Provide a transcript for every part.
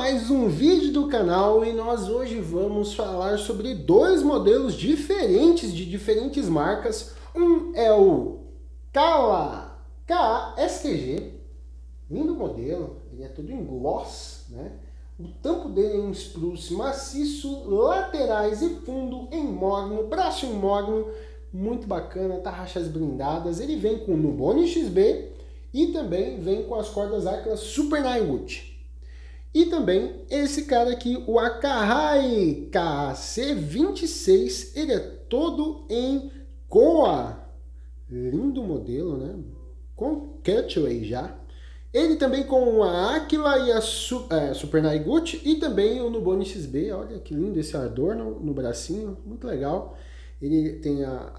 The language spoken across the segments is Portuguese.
mais um vídeo do canal e nós hoje vamos falar sobre dois modelos diferentes de diferentes marcas. Um é o Kala KA-STG, lindo modelo, ele é todo em gloss, né? O tampo dele é um spruce maciço, laterais e fundo em mogno, braço em mogno, muito bacana, tarraxas blindadas. Ele vem com Nubone XB e também vem com as cordas Aquila Super Nine-Wood. E também esse cara aqui, o Akai KAC26, ele é todo em Koa. Lindo modelo, né? Com cutaway já. Ele também com a Aquila e a Super Nine-Wood e também o Nubone XB. Olha que lindo esse adorno no bracinho, muito legal. Ele tem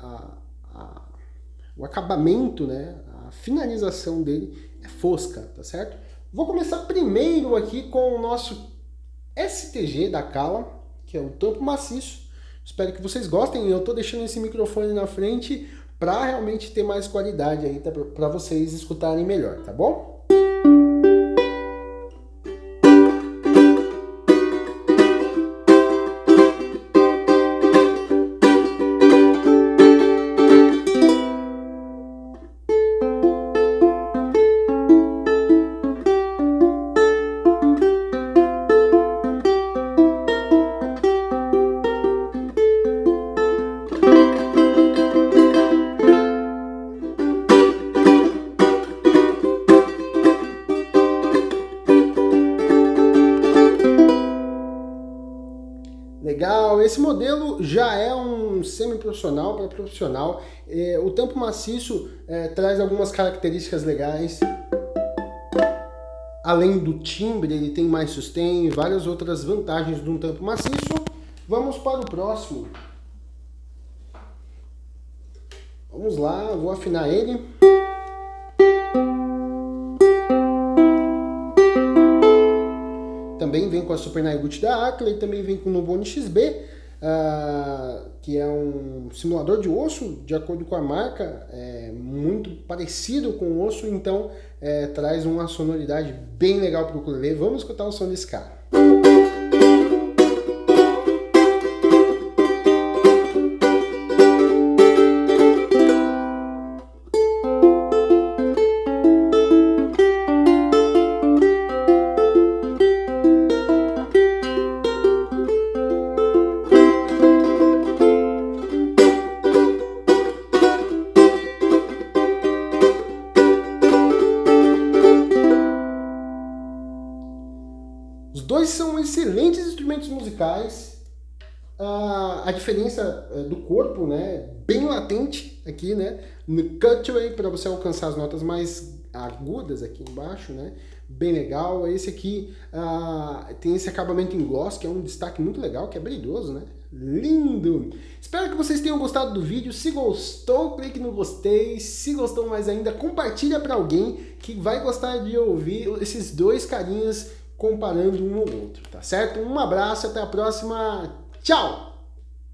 o acabamento, né? A finalização dele é fosca, tá certo? Vou começar primeiro aqui com o nosso STG da Kala, que é o tampo maciço. Espero que vocês gostem. Eu estou deixando esse microfone na frente para realmente ter mais qualidade aí, para vocês escutarem melhor, tá bom? Legal, esse modelo já é um semi-profissional para profissional. O tampo maciço traz algumas características legais. Além do timbre, ele tem mais sustain e várias outras vantagens de um tampo maciço. Vamos para o próximo. Vamos lá, eu vou afinar ele. Também vem com a Super Nine-Wood da Aquila e também vem com o Nubone XB, que é um simulador de osso, de acordo com a marca, muito parecido com o osso, então traz uma sonoridade bem legal para o ukulele. Vamos escutar o som desse cara. Os dois são excelentes instrumentos musicais. A diferença do corpo, né, bem latente aqui, né, no cutaway para você alcançar as notas mais agudas aqui embaixo, né, bem legal. Esse aqui tem esse acabamento em gloss, que é um destaque muito legal, que é brilhoso, né, lindo. Espero que vocês tenham gostado do vídeo. Se gostou, clique no gostei. Se gostou mais ainda, compartilha para alguém que vai gostar de ouvir esses dois carinhas comparando um ao outro, tá certo? Um abraço, até a próxima, tchau!